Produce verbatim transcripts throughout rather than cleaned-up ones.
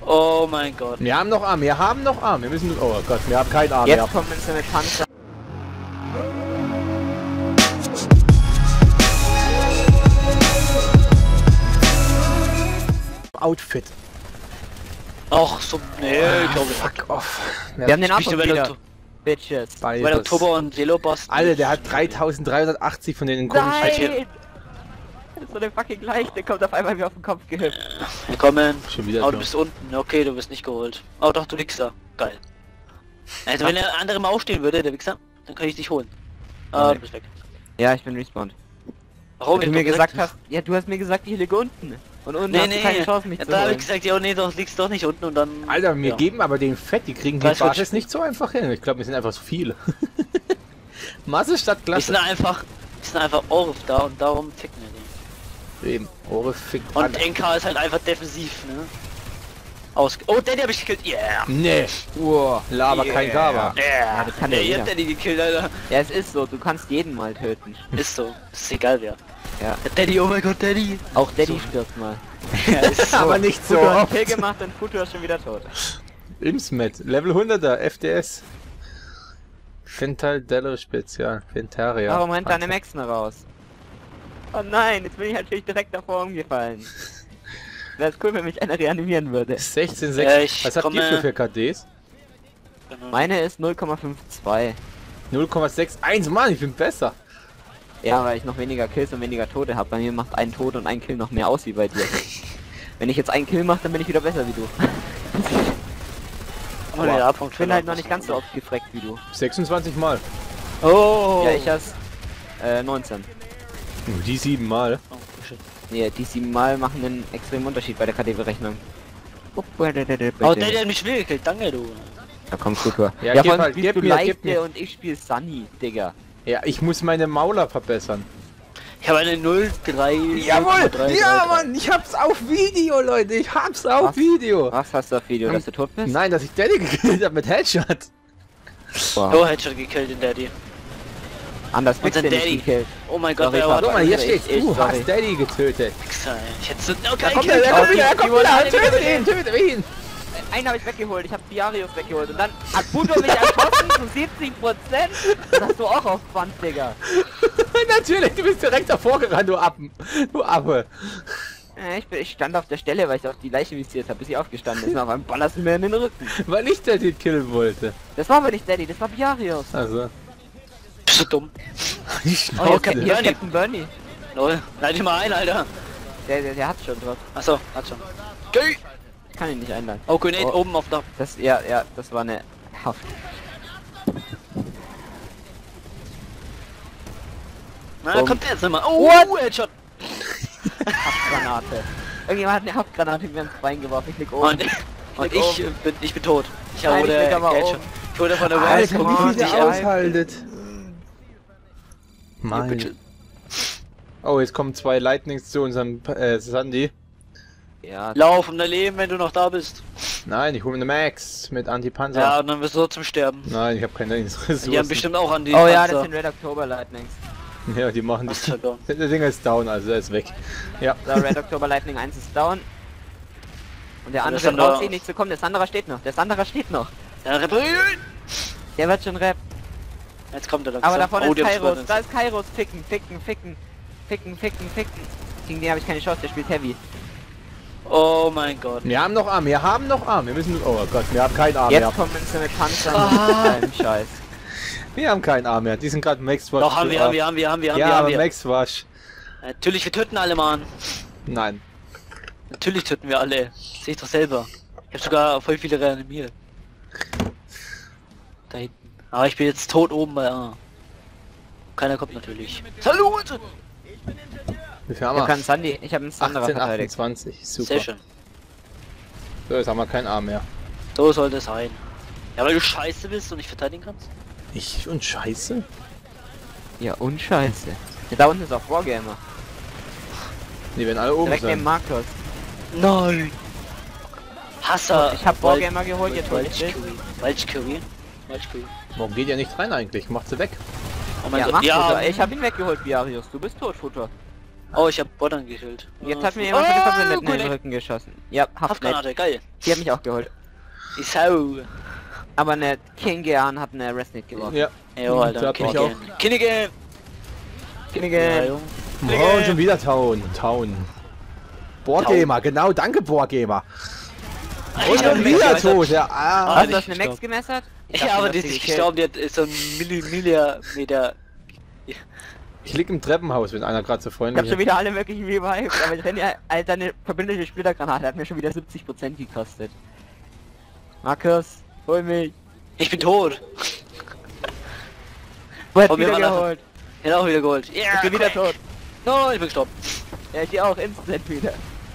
Oh mein Gott. Wir haben noch Arm, wir haben noch Arm. Wir müssen... Oh Gott, wir haben keinen Arm Jetzt mehr. kommen sie mit Panzer. Outfit. Ach so, nee, ich glaube Fuck off. Wir haben den Spielst du Abend bei wieder. der, Bitches. bei der Oktober und Yellow Boss? Alter, der hat dreitausenddreihundertachtzig von denen komischen... Nein! Das ist so der fucking gleich, der kommt auf einmal wie auf den Kopf gehüpft. Willkommen. Schon wieder Oh, du klar. bist unten. Okay, du bist nicht geholt. Oh doch, du liegst da. Geil. Also wenn der andere mal aufstehen würde, der Wichser, dann kann ich dich holen. Ah, Okay. du bist weg. Ja, ich bin respawned. Warum? Wenn du Ich mir hab doch gesagt gesagt- hast, ja, du hast mir gesagt, ich liege unten. Und unten Nee, hast nee, du keine Chance, mich ja, zu da hab ich holen. gesagt, ja, oh, nee, doch, liegst doch nicht unten und dann... Alter, wir ja. geben aber den Fett, die kriegen die Weiß was- Basis nicht so einfach hin. Ich glaube, wir sind einfach zu viele. Masse statt Wir sind Klasse. einfach, wir sind einfach Orf da und darum ticken wir die. Eben. Ohre fickt Und alle. N K ist halt einfach defensiv, ne? Aus... Oh, Daddy hab ich gekillt, yeah! Nee. Wow. Laber kein Gaber. Yeah! das kann ja, ja ihr jeder. habt Daddy gekillt, Alter. Ja, es ist so, du kannst jeden mal töten. Ist so. Ist egal wer. Ja. Daddy, oh mein Gott, Daddy! Auch Daddy So. stirbt mal. Ja, ist so. Aber nicht so Futur hat oft. Kill gemacht und Futur ist schon wieder tot. Imsmet. Level hunderter. F D S. Fental Dello Spezial. Fentaria. Warum rennt deine Maxen raus? Oh nein, jetzt bin ich natürlich direkt davor umgefallen. Wäre es cool, wenn mich einer reanimieren würde. sechzehn Ja, sechs. ich Was habt ihr komme- für, für K Ds? Genau. Meine ist null Komma zweiundfünfzig. null Komma sechsundsiebzig. Mann, ich bin besser. Ja, weil ich noch weniger Kills und weniger Tote habe. Bei mir macht ein Tod und ein Kill noch mehr aus wie bei dir. Wenn ich jetzt einen Kill mache, dann bin ich wieder besser wie du. Oh, der A-Punkt Ich bin halt noch nicht ganz so oft gefreckt wie du. sechsundzwanzig Mal. Oh! Ja, ich has äh, neunzehn. Nur die sieben Mal. Oh, shit. Nee, die sieben Mal machen einen extremen Unterschied bei der K D-Berechnung. Oh, Daddy hat mich schwer gekillt, danke du. Da kommt Futur. Ja, Ja, gib vor allem halt, spielst gib du mir, leichte gib mir. und ich spiele Sunny, Digga. Ja, ich muss meine Mauler verbessern. Ich habe eine null drei. Jawohl! Ja, Mann, ich hab's auf Video, Leute. Ich hab's auf Was? Video. Was hast du auf Video, dass du tot bist? Nein, dass ich Daddy gekillt hab mit Headshot. Boah. Oh, Headshot gekillt in Daddy. Anders Und kriegst sein du nicht Daddy. gekillt. Oh mein Gott, Sorry, wer Papa. war Guck mal, hier Ich- steht, ich- du sorry. hast Daddy getötet. Wichser, ey. Ich hätte so... Oh, Da kein kommt er, Kill. der kommt Oh, wieder, der die kommt wurde wieder. alle Tötet gekillt. ihn, tötet ihn. Einen habe ich weggeholt, ich habe Diarius weggeholt und dann hat Futur mich erschossen zu siebzig Prozent. Das hast du auch auf Band, Digga. Natürlich, du bist direkt davor gerannt, du Appen. Du Affe. Äh, Ich, bin, ich stand auf der Stelle, weil ich auf die Leiche visiert habe, bis sie aufgestanden ist. Und auf einmal ballerst du mir in den Rücken. Weil ich Daddy killen wollte. Das war aber nicht Daddy, das war Diarius. Also. Bist du dumm? Die Oh, Schnauze. hier ist, Captain hier ist Bernie. Captain Bernie. Lol. Leite dich mal ein, Alter. Der, der, der hat schon drauf. Achso, hat schon. Geh! Ich kann ihn nicht einladen. Oh, Grenade Oh. oben auf der... Das, ja, ja, das war eine Haft. Na, Bumm. kommt der jetzt nochmal. Oh, What? Headshot. Haftgranate. Irgendjemand hat eine Haftgranate mir ins Bein geworfen. Ich lieg oben. Und, und lieg ich, oben. bin, ich bin tot. Ich Nein, habe ich lieg der aber Headshot. oben. Ich wurde von der Alter, Rise wie viel Mann, der Mann. aushaltet. Ja, Mann. bitte. Oh, jetzt kommen zwei Lightnings zu unserem äh, Sandy. Ja, Lauf um dein Leben, wenn du noch da bist. Nein, ich hole mir eine Max mit Antipanzer. Ja, und dann wirst du zum Sterben. Nein, ich habe keine Ressourcen. Die haben bestimmt auch an die oh ja, Panzer. das sind Red October Lightnings. Ja, die machen Was das. für Gott. Der Ding ist down, also er ist weg. Ja. So, Red October Lightning eins ist down. Und der Und andere das andere braucht sich auch. nicht zu kommen, der Sandra steht noch. Der Sandra steht noch. Ja, reparieren! Der wird schon rap. Jetzt kommt er langsam. Aber da vorne oh, ist die haben Kairos. Squadrons. Da ist Kairos. Ficken, ficken, ficken. Ficken, ficken, ficken. Gegen den habe ich keine Chance, der spielt Heavy. Oh mein Gott. Wir haben noch Arm, wir haben noch Arm. Wir müssen. Oh Gott, wir haben keinen Arm Jetzt mehr. kommen sie mit Panzern Ah. und allem Scheiß. Wir haben keinen Arm mehr. Die sind gerade Max Wash. Doch, haben wir, haben wir, haben wir, haben wir, haben Ja, wir, haben aber wir. Max Wash. Natürlich, wir töten alle, Mann. Nein. Natürlich töten wir alle. Sehe ich doch selber. Ich habe sogar voll viele reanimiert. Da hinten. Aber ich bin jetzt tot oben bei A. Keiner kommt natürlich. Salut! Wie viel haben Wir wir? können Sandy, ich habe einen Sandra achtzehn, verteidigt. achtundzwanzig. Super. Sehr schön. So, jetzt haben wir keinen Arm mehr. So sollte es sein. Ja, weil du scheiße bist und nicht verteidigen kannst? Ich und Scheiße? Ja, und Scheiße. Ja, da unten ist auch Wargamer. Die werden alle oben Direkt neben sein. Markus. Nein! Hasser! Ich hab Wargamer geholt, jetzt hol ich dich. Waldschcurry. Waldschcurry. Warum geht ihr nicht rein eigentlich? Macht sie weg. Oh mein Ja, Gott. mach Ja, Futter. Ich hab ihn weggeholt, Biarius. Du bist tot, Futter. Oh, ich hab Bottern gekillt. Jetzt hat mir jemand von den oh, Verbündeten in den Grenade. Rücken geschossen. Ja, Haftnet. Haftgranate, geil. Die hat mich auch geholt. Die Sau. Aber eine Kingean hat eine Resnet geworfen. Ja. Jo, Alter, Da hab ich Kinnigan. Kinnigan! Kinnigan! Ja, Oh, und schon wieder Town. Town. Bohrgamer, genau, danke Bohrgamer. Und Ich hab schon mich wieder gemessert. tot, ja. Ah. Hast du nicht das eine Max gestorben. gemessert? Ich Ja, dachte, aber du die hast ist sie nicht gekillt. gestorben, die hat ist so ein Milli Millimeter. Ich lieg im Treppenhaus, wenn einer gerade so Ich hab freundlich schon ist. wieder alle möglichen revived, aber ich renne ja, Alter, eine verbündete Splittergranate hat mir schon wieder siebzig Prozent gekostet. Markus, hol mich. Ich bin tot. Wo hat Oh, wir wieder waren geholt? Ich hab auch wieder geholt. Ja, Ich bin wieder crack. tot. No, ich bin gestorben. Ja, ich geh auch instant wieder.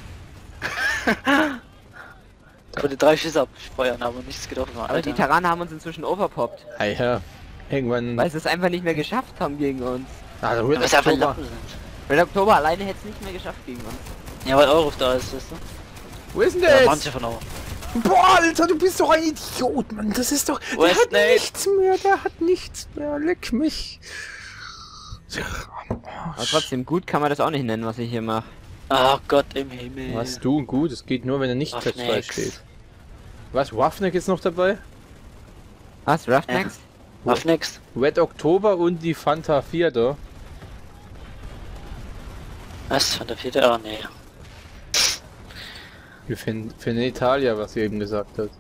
Ich konnte drei Schüsse abfeuern, aber nichts getroffen. Aber die Taraner haben uns inzwischen overpoppt, Ah, ja. Irgendwann. weil sie es einfach nicht mehr geschafft haben gegen uns. Ah, da Weil wird es einfach Oktober. Lappen sind. Red Oktober alleine hätte es nicht mehr geschafft gegen uns. Ja, weil Euruf da ist, weißt du? Wo ist denn Ja, der jetzt? manche von Euruf. Boah, Alter, du bist doch ein Idiot, Mann. Das ist doch. Wo Der ist hat Nate? nichts mehr, der hat nichts mehr. Leck mich. Aber trotzdem, gut kann man das auch nicht nennen, was ich hier mache. Ach Gott im Himmel. Was du gut, es geht nur, wenn er nicht Waffnex. touchfrei steht. Was, Waffneck ist noch dabei? Was, Roughnex? Auf next. Red Oktober und die Fanta vier da. Was? Von der vierte? Ah, nee. Für, für eine Italia, was sie eben gesagt hat.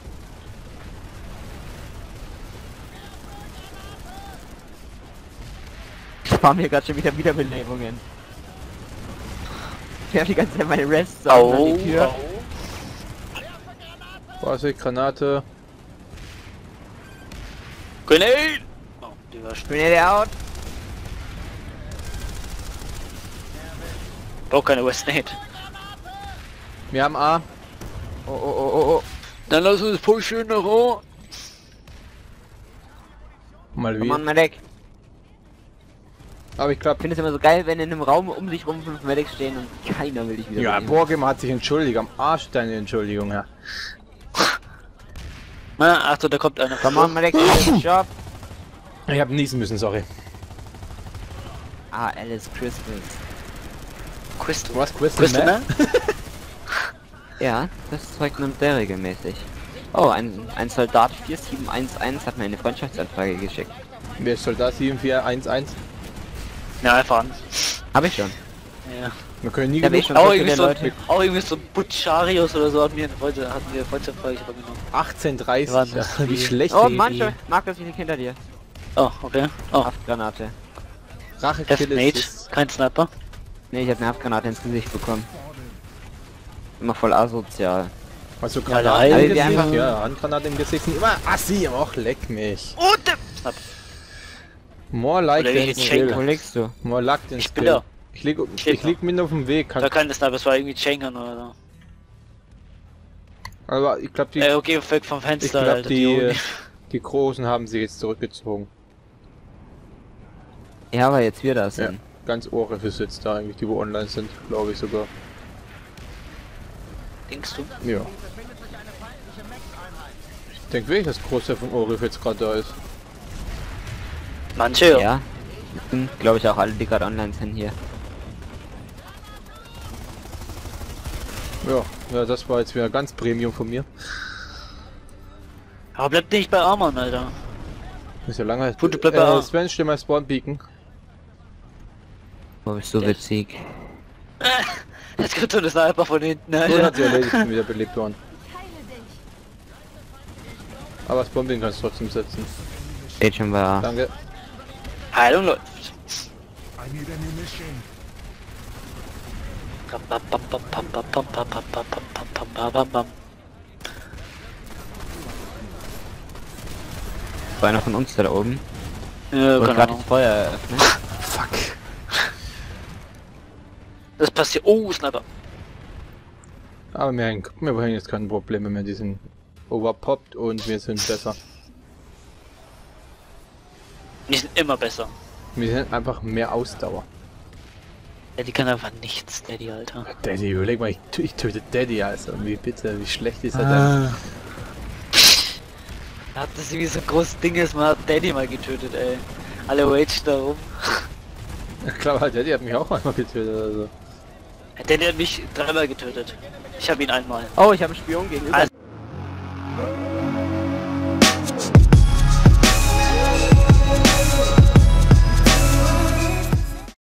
Ich spare mir gerade schon wieder Wiederbelebungen. Ich werfe die ganze Zeit meine Rests Au, an die Tür. au. Vorsicht, Granate. Grenade! Oh, die war schnell. Grenade out. Brauch keine Westnade. Wir haben A. Oh, oh, oh, oh, oh. Dann lass uns pushen nach O. Mal Komm wieder. on, Medic. Aber ich Ich glaube, finde es immer so geil, wenn in einem Raum um sich rum fünf Medics stehen und keiner will dich wieder ja, beleben. Borgem hat sich entschuldigt. Am Arsch deine Entschuldigung, ja. Na, Achtung, da kommt einer. Come on, Medic, do the job. Ich habe niesen müssen, sorry. Ah, Alice Crystals. Crystal. Was, Crystal Crystal Man? Man? Ja, das Zeug nimmt der regelmäßig. Oh, ein, ein Soldat vier sieben eins eins hat mir eine Freundschaftsanfrage geschickt. Wer ist Soldat sieben vier eins eins? Ja, einfach an. Hab ich schon. Ja. Wir können nie Ich hab eh genug schon Auch so irgendwie viele so, Leute. auch irgendwie so Butcharius oder so hatten wir heute hatten wir Freundschaftsfrage übergenommen. achtzehn dreißig. Waren Ja, das wie die- schlecht. Oh, die- manche. Markus, ich lieg hinter dir. Oh, okay. Oh, Haftgranate. Rachekill Deathmate, ist. kein Sniper. Ne, ich hab eine Haftgranate ins Gesicht bekommen. Immer voll asozial. Also Ja, Granaten da im wir Gesicht, einfach- ja, Handgranaten im Gesicht sind immer assi, och leck mich. Oh, der Sniper. More like Oder wie than jetzt Wo skill. liegst du? More luck than Ich bin skill. da. Ich lieg, Steht ich lieg mit auf dem Weg. Da Kann, kein Sniper, es war irgendwie Schengen oder so. aber ich glaube, die, Äh, okay, weg vom Fenster, ich glaub, Alter, die, Uni. die Großen haben sie jetzt zurückgezogen. Ja, aber jetzt wir das Ja. sind. Ganz Ohrriff ist jetzt da eigentlich, die wo online sind, glaube ich sogar. Denkst du? Ja. Ich denke wirklich, dass Großteil von Ohrriff jetzt gerade da ist. Manche, ja. Ja. Sind, glaube ich, auch alle, die gerade online sind hier. Ja, ja, das war jetzt wieder ganz Premium von mir. Aber bleibt nicht bei Armon, Alter. Ist ja lange. Gut, bleib bei A. äh, Sven, stell mal Spawn Beacon. Wo bist du Ja. witzig? Jetzt kommt so eine Sniper von hinten, So Alter. hat sie erledigt, bin wieder belebt worden. Aber Spawn Beacon kannst du trotzdem setzen. Steht schon bei. Danke. Heilung läuft. I need ammunition. War einer von uns da oben. Ja, Wollte keine gerade Ahnung. das Feuer eröffnen. Fuck. Das passiert. Oh, Sniper. Aber wir haben, wir haben jetzt keine Probleme mehr, die sind overpoppt und wir sind besser. Die sind immer besser. Wir sind einfach mehr Ausdauer. Ja, die kann einfach nichts, Daddy, Alter. Daddy, überleg mal, ich, tö- ich töte Daddy, also wie bitte, wie schlecht ist er Ah. Hat das irgendwie so ein großes Ding ist, man hat Daddy mal getötet, ey. Alle Rage da rum. Klar, der, der hat mich auch einmal getötet oder so. Der, der hat mich dreimal getötet. Ich habe ihn einmal. Oh, ich habe einen Spion gegenüber. Also,